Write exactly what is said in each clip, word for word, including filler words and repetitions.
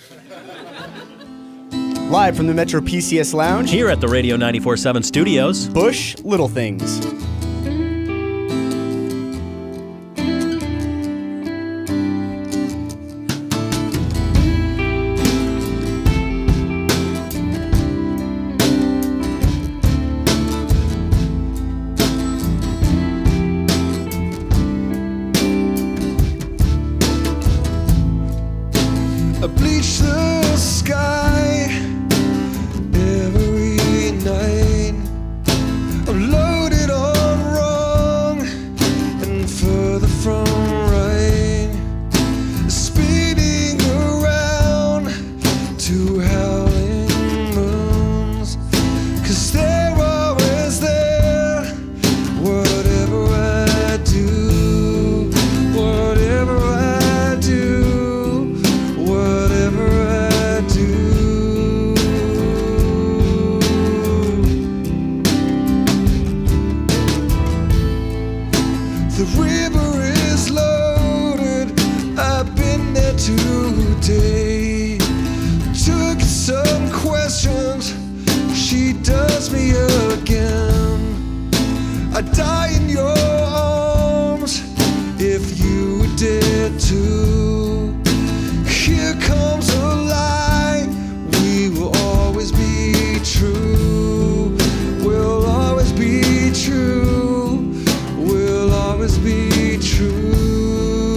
Live from the Metro P C S Lounge, here at the Radio ninety-four point seven studios, Bush Little Things. Bleach the sky every night. I'm loaded on wrong and further from right, spinning around to howling moons, 'cause they're always there. Whatever I do, whatever I do, the river is loaded, I've been there today. Took some questions, she does me again. I'd die in your arms if you did too. Here comes a lie, we will always be true. We'll always be true. We'll always be true.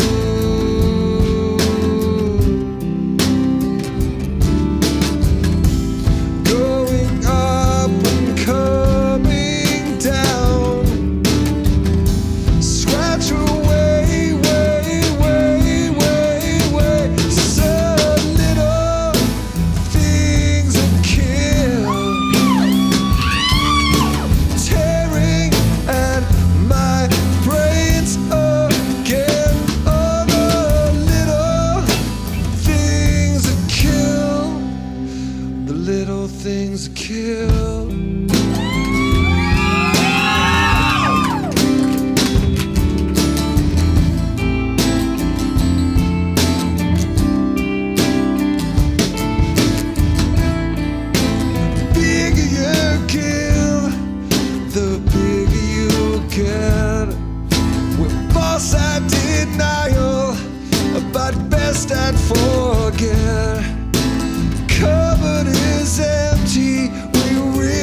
Going up and coming down. Scratch away, way, way, way, way. Some little things that kill, tearing at my brains again. All the little things that kill, the little things that kill. The bigger you give, the bigger you get. With false and denial, but best I'd forget. Cupboard is empty, we really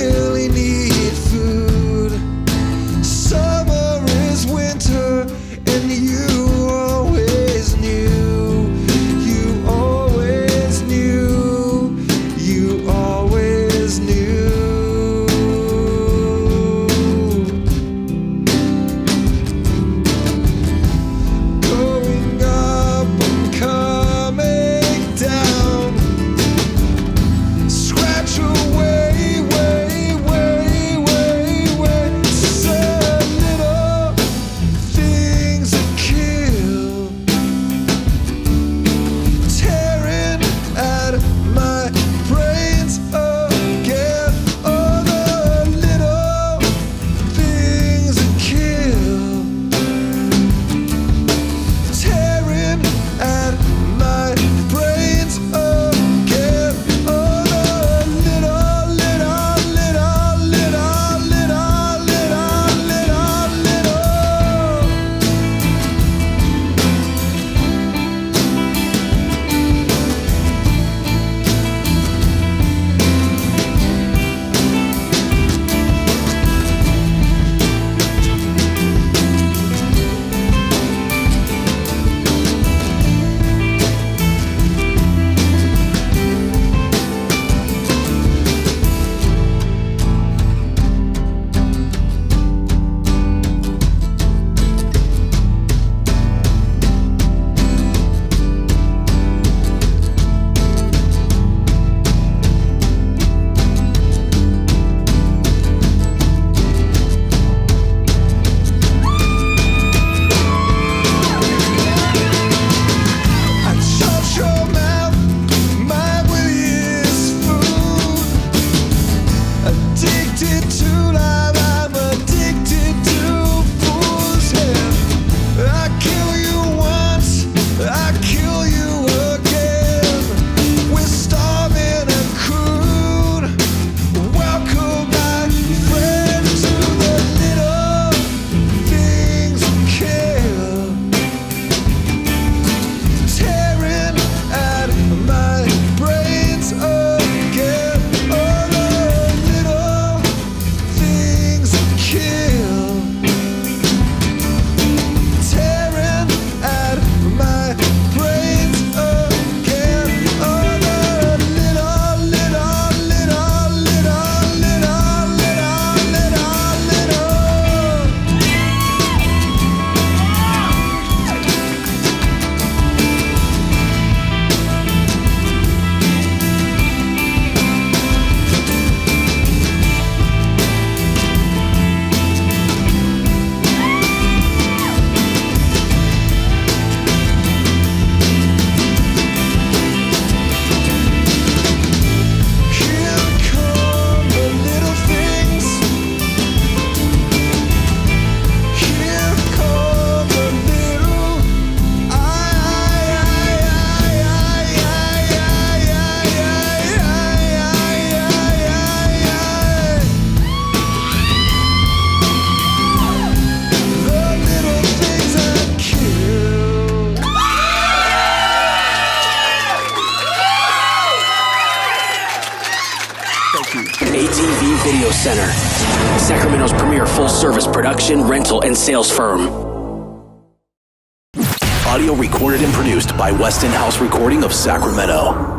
full-service production, rental, and sales firm. Audio recorded and produced by Weston House Recording of Sacramento.